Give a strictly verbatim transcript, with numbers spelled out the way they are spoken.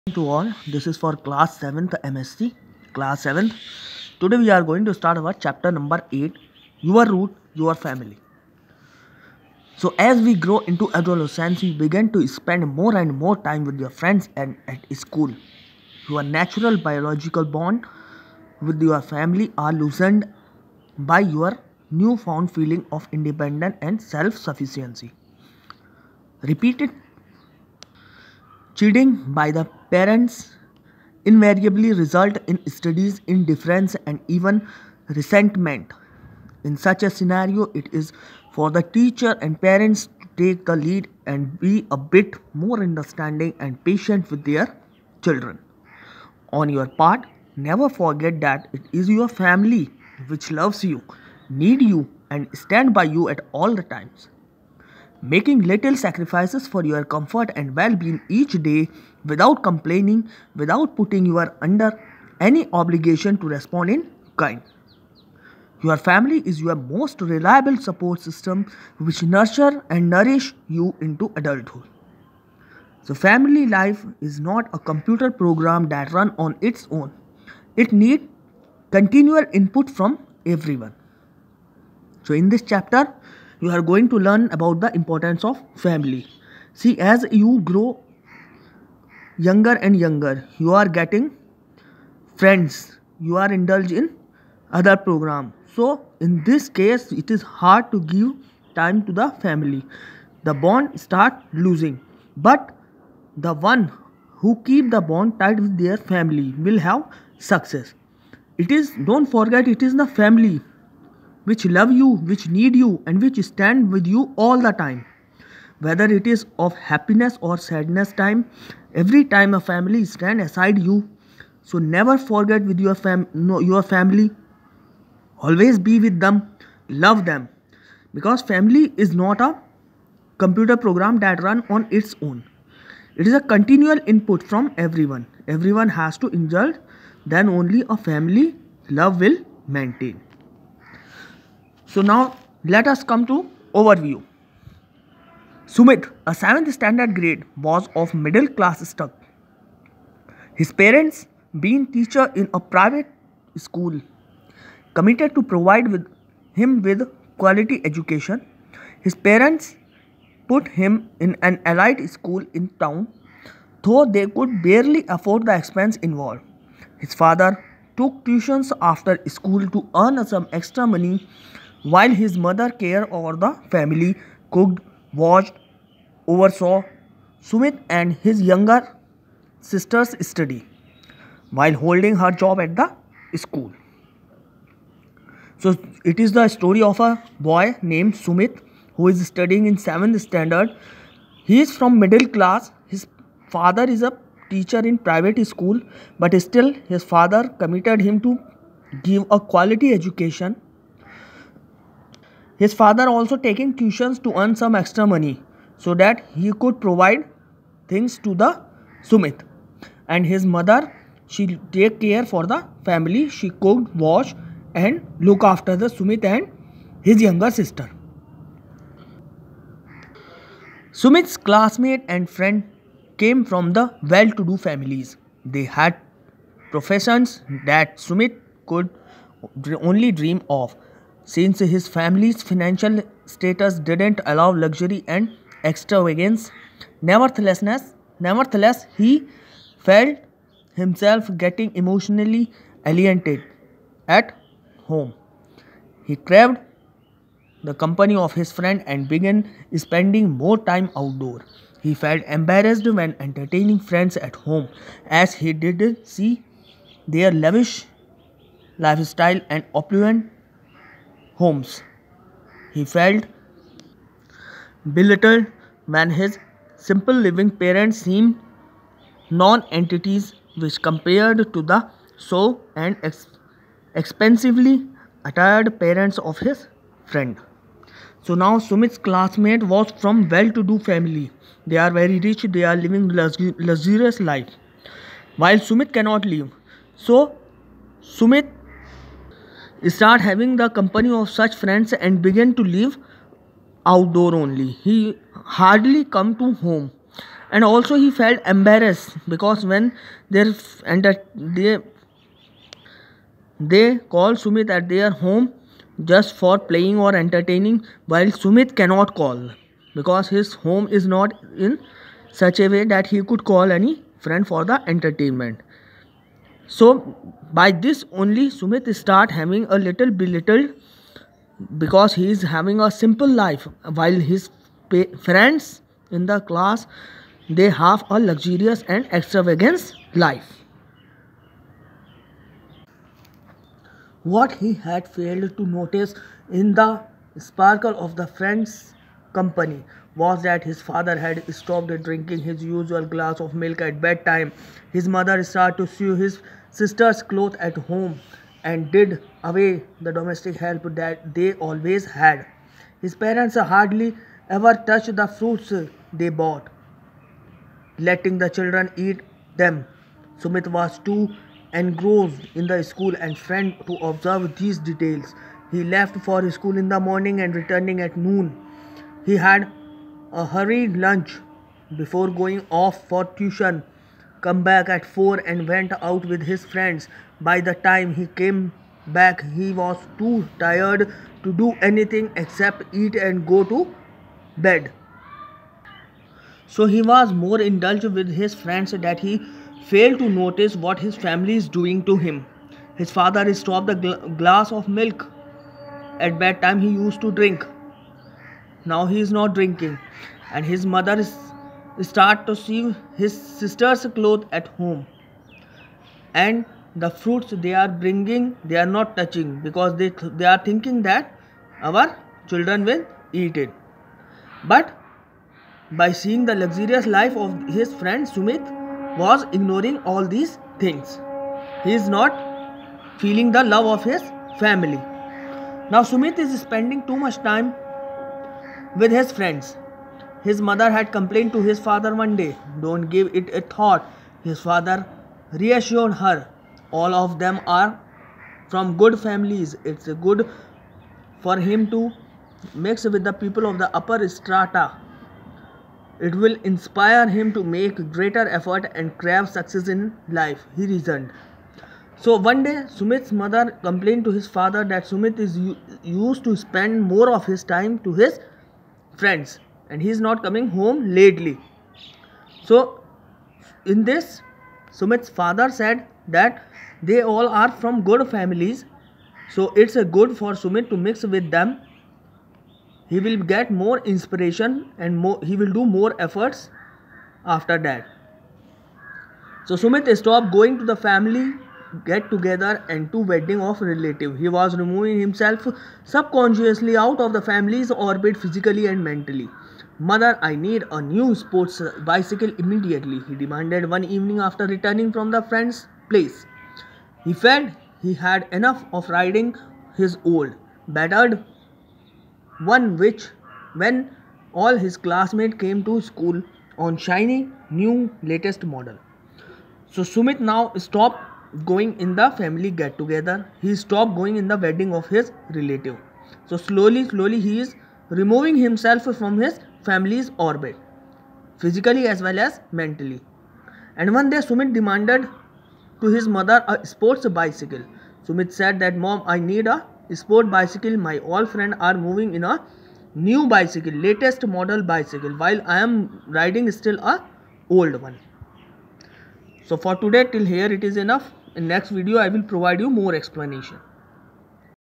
To all, this is for class seventh M S C, class seventh. Today we are going to start our chapter number eight, Your Root, Your Family. So as we grow into adolescence, we begin to spend more and more time with your friends and at school. Your natural biological bond with your family are loosened by your newfound feeling of independence and self-sufficiency. Repeated cheating by the parents invariably result in studies indifference and even resentment. In such a scenario, it is for the teacher and parents to take the lead and be a bit more understanding and patient with their children. On your part, never forget that it is your family which loves you, need you, and stand by you at all the times. Making little sacrifices for your comfort and well-being each day without complaining, without putting you under any obligation to respond in kind. Your family is your most reliable support system which nurture and nourish you into adulthood. So family life is not a computer program that runs on its own. It needs continual input from everyone. So in this chapter, you are going to learn about the importance of family. See, as you grow younger and younger, you are getting friends, you are indulged in other program. So in this case, it is hard to give time to the family. The bond start losing, but the one who keep the bond tight with their family will have success. It is, don't forget, it is the family which love you, which need you, and which stand with you all the time. Whether it is of happiness or sadness time, every time a family stand aside you. So never forget with your fam no, your family. Always be with them, love them, because family is not a computer program that run on its own. It is a continual input from everyone. Everyone has to indulge, then only a family love will maintain. So now let us come to overview. Sumit, a seventh standard grade, was of middle class stock. His parents, being teacher in a private school, committed to provide with him with quality education. His parents put him in an elite school in town, though they could barely afford the expense involved. His father took tuitions after school to earn some extra money, while his mother cared over the family, cooked, watched, oversaw Sumit and his younger sister's study, while holding her job at the school. So it is the story of a boy named Sumit who is studying in seventh standard. He is from middle class. His father is a teacher in private school, but still his father committed him to give a quality education. His father also taking tuitions to earn some extra money so that he could provide things to the Sumit. And his mother, she take care for the family. She cooked, washed, and look after the Sumit and his younger sister. Sumit's classmate and friend came from the well-to-do families. They had professions that Sumit could only dream of, since his family's financial status didn't allow luxury and extravagance. Nevertheless, nevertheless, he felt himself getting emotionally alienated at home. He craved the company of his friend and began spending more time outdoor. He felt embarrassed when entertaining friends at home, as he did see their lavish lifestyle and opulent homes. He felt belittled when his simple living parents seemed non-entities which compared to the so and ex expensively attired parents of his friend. So now Sumit's classmate was from well-to-do family. They are very rich, they are living luxurious life, while Sumit cannot live. So Sumit start having the company of such friends and began to live outdoor only. He hardly come to home And also he felt embarrassed because when their enter they they call Sumit at their home just for playing or entertaining, while Sumit cannot call because his home is not in such a way that he could call any friend for the entertainment. So by this only Sumit start having a little belittled because he is having a simple life, while his friends in the class, they have a luxurious and extravagant life. What he had failed to notice in the sparkle of the friends' company was that his father had stopped drinking his usual glass of milk at bedtime. His mother started to sew his sister's clothes at home and did away the domestic help that they always had. His parents hardly ever touched the fruits they bought, letting the children eat them. Sumit was too engrossed in the school and friend to observe these details. He left for school in the morning and returning at noon. He had a hurried lunch before going off for tuition, come back at four and went out with his friends. By the time he came back, he was too tired to do anything except eat and go to bed. So he was more indulged with his friends that he failed to notice what his family is doing to him. His father stopped the gl- glass of milk at bedtime he used to drink. Now he is not drinking, and his mother is start to see his sister's clothes at home, and the fruits they are bringing they are not touching because they th- they are thinking that our children will eat it. But by seeing the luxurious life of his friend, Sumit was ignoring all these things. He is not feeling the love of his family. Now Sumit is spending too much time with his friends. His mother had complained to his father one day. Don't give it a thought. His father reassured her. All of them are from good families. It's good for him to mix with the people of the upper strata. It will inspire him to make greater effort and crave success in life, he reasoned. So one day, Sumit's mother complained to his father that Sumit is u- used to spend more of his time to his friends and he is not coming home lately. So in this, Sumit's father said that they all are from good families, so it's a good for Sumit to mix with them. He will get more inspiration and more, he will do more efforts after that. So Sumit stopped going to the family get together and to wedding of relative. He was removing himself subconsciously out of the family's orbit physically and mentally. Mother, I need a new sports bicycle immediately, he demanded one evening after returning from the friend's place. He felt he had enough of riding his old, battered one which, when all his classmates came to school on shiny, new, latest model. So Sumit now stopped going in the family get together. He stopped going in the wedding of his relative. So slowly, slowly he is removing himself from his family's orbit, physically as well as mentally. And one day Sumit demanded to his mother a sports bicycle. Sumit said that, Mom, I need a sport bicycle. My all friends are moving in a new bicycle, latest model bicycle, while I am riding still a old one. So for today till here it is enough. In next video I will provide you more explanation.